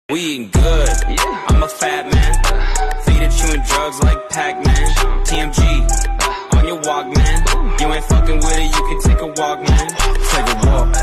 We eating good, I'm a fat man. Feed it chewing drugs like Pacman. TMG, on your Walkman. You ain't fucking with it, you can take a walk, man. Take a walk,